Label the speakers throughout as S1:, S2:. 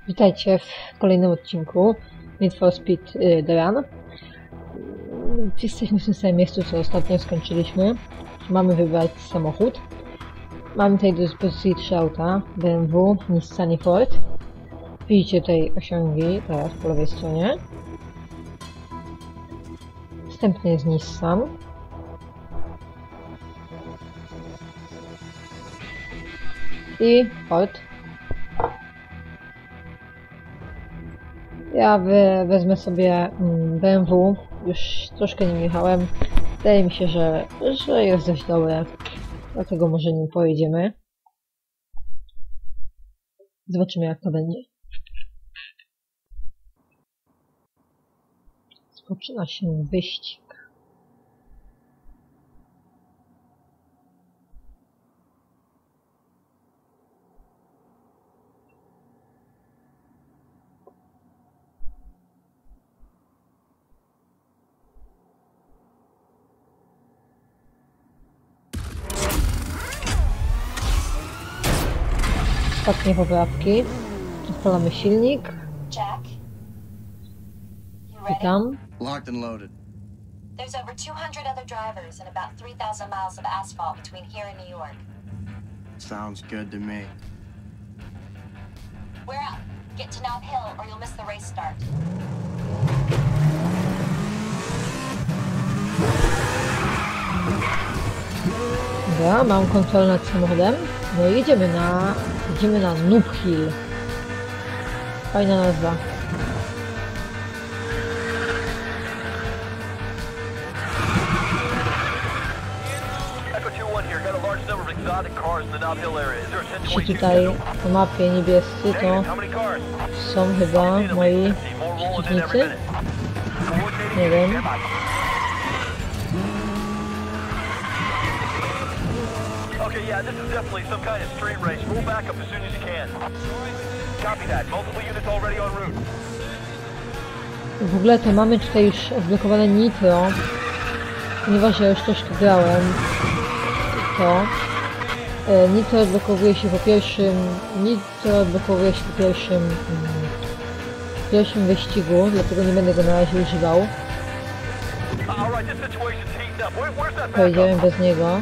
S1: Witajcie w kolejnym odcinku Need for Speed The Run. Jesteśmy w tym samym miejscu, co ostatnio skończyliśmy. Mamy wybrać samochód. Mamy tutaj do dyspozycji 3 auta: BMW, Nissan i Ford. Widzicie tutaj osiągi teraz po lewej stronie. Następny jest Nissan. I Ford. Ja wezmę sobie BMW, już troszkę nim jechałem. Wydaje mi się, że jest dość dobre, dlatego może nim pojedziemy. Zobaczymy, jak to będzie. Rozpoczyna się wyścig. Ostatnie poprawki. Odpalamy silnik.
S2: Jack, you ready?
S1: Witam.
S3: Locked and loaded.
S2: There's over 200 other drivers and about 3,000 miles of asphalt between here and New York.
S3: Sounds good to me.
S2: We're out. Get to Knob Hill or you'll miss the race start.
S1: Dobra, mam kontrolę nad samochodem. No i jedziemy na Knob Hill. Fajna nazwa. Ci tutaj na mapie niebiescy to są chyba moi przeciwnicy. Nie wiem.
S4: Okay, yeah, this is definitely some kind of street race. Roll back up as soon as you can. Copy that. Multiple units already en route.
S1: W ogóle to mamy tutaj już odblokowane nitro, ponieważ ja już troszkę grałem to. Nitro odblokowuje się po pierwszym wyścigu, dlatego nie będę go na razie używał. Pojedziemy bez niego.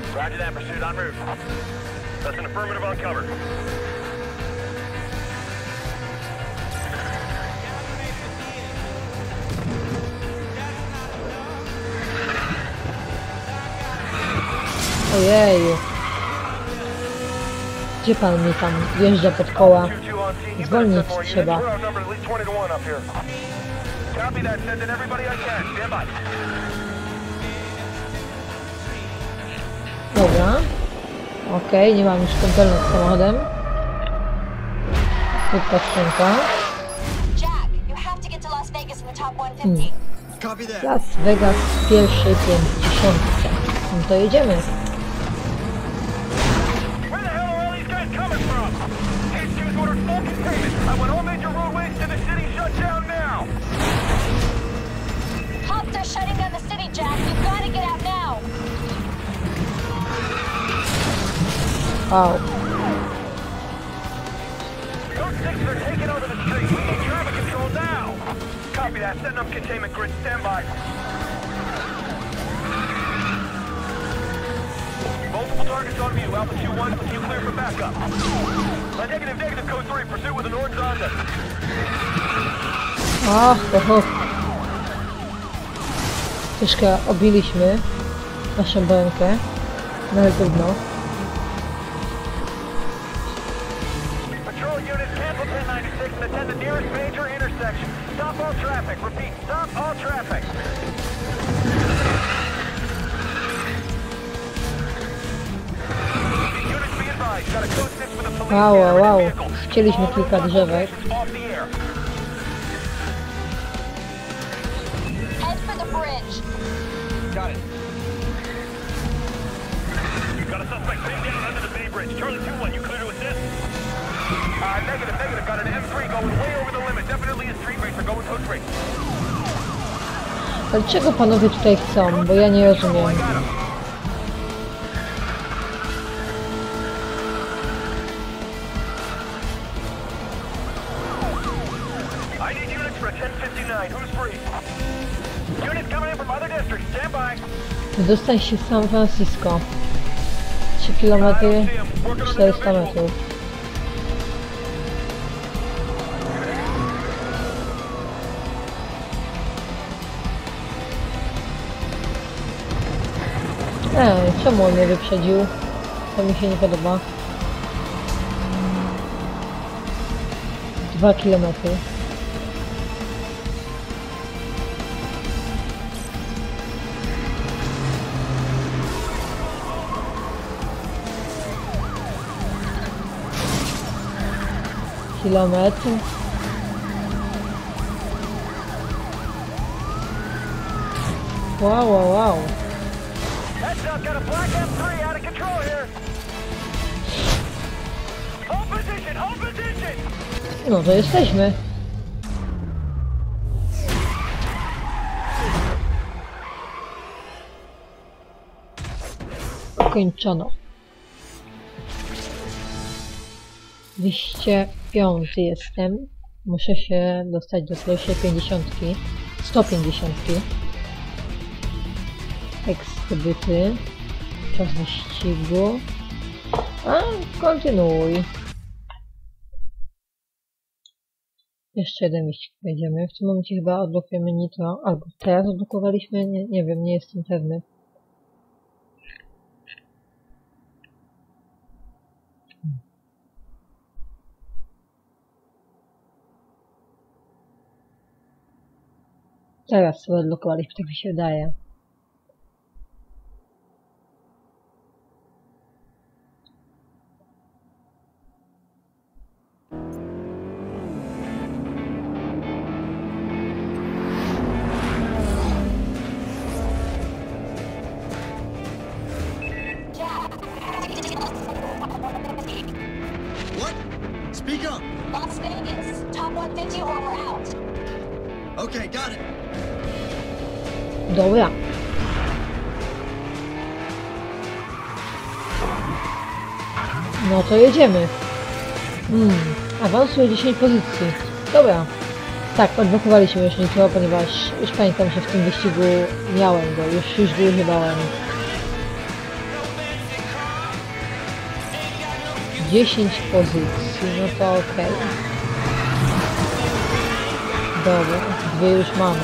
S1: Ojeju. Gdzie pan mi tam wjeżdża pod koła? Zwolnić trzeba. Dobra. Okej, nie mam już kontroli nad samochodem. Szybka skręta. Las Vegas w pierwszej 50. No to jedziemy.
S2: Cops are shutting down the city, Jack. You've got to get out now.
S1: Wow.
S4: Code 6 are taking over the street. We need traffic control now. Copy that. Setting up containment grid. Stand by. Multiple targets on view. Alpha 2-1. You clear for backup. Negative, code 3. Pursuit with an orange Honda.
S1: Oho. Troszkę obiliśmy naszą bramkę, no ale trudno.
S4: Patrol units, cancel 1096 and attend the nearest major intersection. Stop all traffic. Repeat, stop all traffic. Units be advised. Got a code 6 with a police
S1: Wow.
S4: vehicle.
S1: Chcieliśmy kilka drzewek.
S4: Off the air.
S2: Head for the bridge.
S4: Got it. Got a suspect pinned down under the Bay Bridge. Charlie 2-1, you clear to assist? Negative. Got an M3 going way over the limit. Definitely a street racer going code 3.
S1: Ale czego panowie tutaj chcą? Bo ja nie rozumiem.
S4: for a 1059. Who's free? Units coming in from other districts. Stand by.
S1: Dostań się z San Francisco. 3 km, 400 metrów. Czemu on mnie wyprzedził? To mi się nie podoba. 2 km. Kilometr. Wow.
S4: Heads up, got a black M3 out of control here. Hold position.
S1: No to jesteśmy. Kończono. 205 jestem. Muszę się dostać do 150. 150. Ekspedyty. Czas wyścigu. A, kontynuuj. Jeszcze jeden wyścig wejdziemy. W tym momencie chyba odblokujemy nitro. Albo teraz odblokowaliśmy? Nie wiem, nie jestem pewny. Teraz sobie odblokowaliśmy, tak mi się wydaje.
S3: What? Speak up.
S2: Las Vegas, top 150 or we're out.
S3: Okay, got it.
S1: Dobra. No to jedziemy. Awansuje 10 pozycji. Dobra. Tak, odblokowaliśmy już nitro, ponieważ już pamiętam, że w tym wyścigu miałem go, już go używałem. 10 pozycji, no to okej. Dobra, 2 już mamy.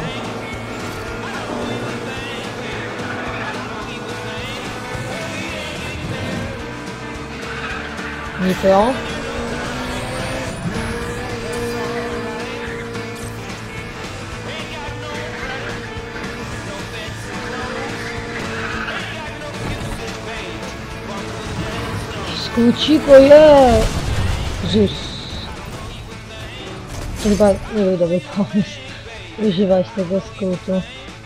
S1: Nitro. Skróciko Jezus. To chyba nie był dobry pomysł używać tego skrótu.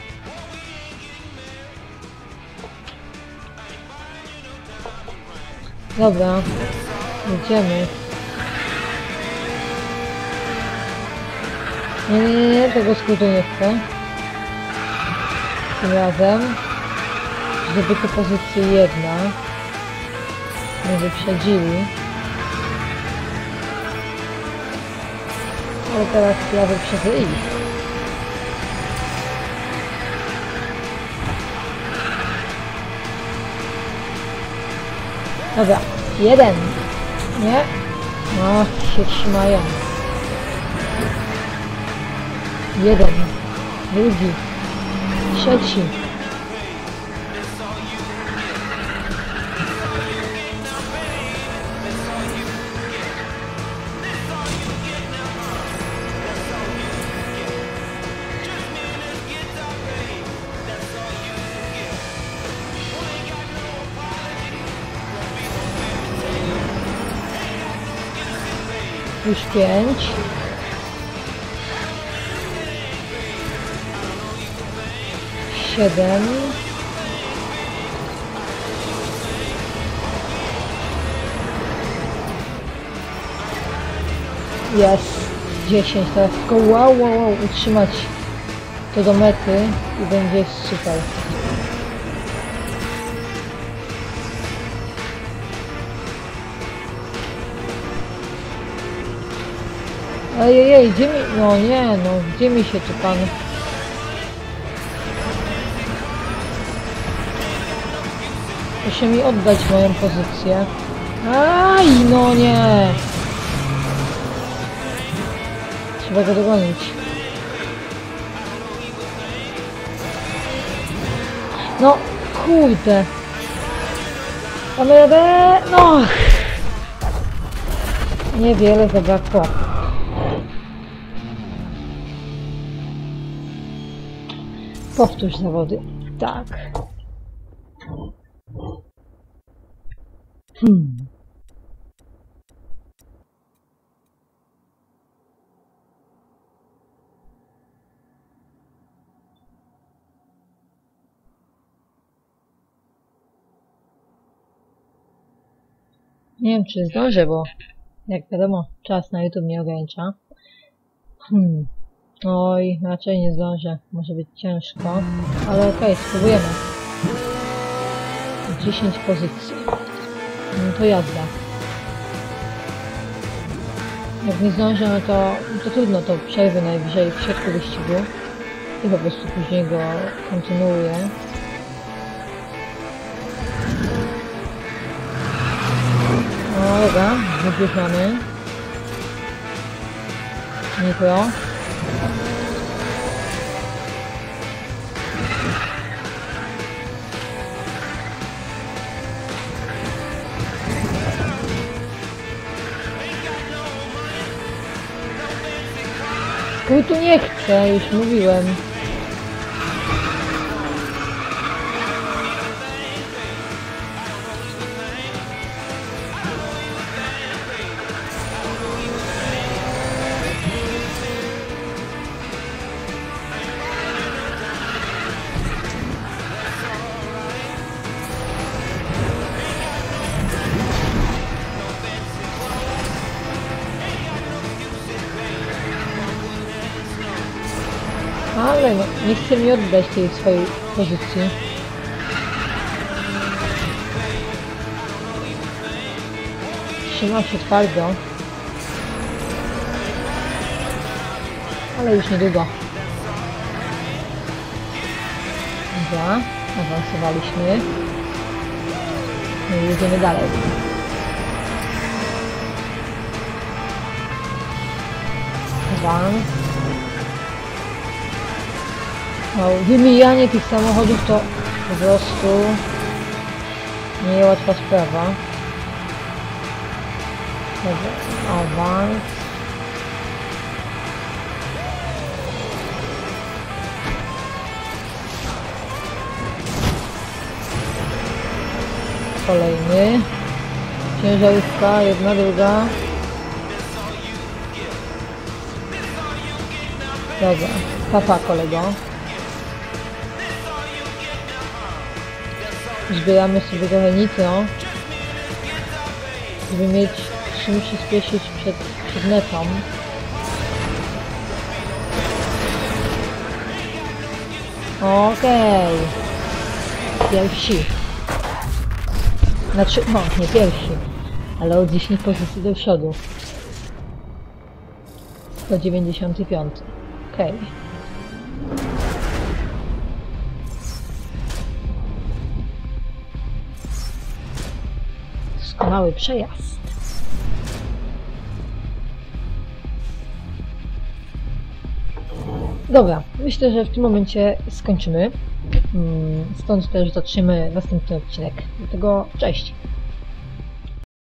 S1: Dobra, jedziemy. Nie, tego skrótu nie chcę. Tym razem zdobyte pozycję 1. Mnie wyprzedzili. Ale teraz ja wyprzedzę ich. Dobra, 1. Nie? No, się trzymają. 1. Drugi. 3. Już 5. Siedem. Jest 10, teraz tylko wow, utrzymać to do mety i będzie super. Ejej, gdzie mi... No nie, no, gdzie mi się tu pan... Proszę mi oddać moją pozycję. Aj, no nie! Trzeba go dogonić. No, kurde. Mamy radę, no! Niewiele zabrakło. Powtórz zawody. Tak. Nie wiem, czy zdążę, bo jak wiadomo, czas na YouTube nie ogranicza. Oj, raczej nie zdążę. Może być ciężko, ale okej, spróbujemy. 10 pozycji. No to jazda. Jak nie zdążę, no to trudno, to przerwę najwyżej w środku wyścigu i po prostu później go kontynuuję. No dobra, znów już mamy. Nitro. Skrótu nie chcę, już mówiłem. Ale no, nie chcę mi oddać tej swojej pozycji. Trzymam się twardo. Ale już niedługo. Dobra, awansowaliśmy. No i jedziemy dalej. Awans. No, wymijanie tych samochodów to po prostu niełatwa sprawa. Dobra, awans. Kolejny. Ciężarówka, jedna, druga. Dobra, papa kolego. Zbieramy sobie trochę nitro, żeby mieć czym się spieszyć przed metą. Okej. Pierwsi. Znaczy, no, nie pierwsi, ale o 10 pozycji do przodu. 195. Okej. Doskonały przejazd. Dobra, myślę, że w tym momencie skończymy. Stąd też zatrzymy następny odcinek. Dlatego cześć!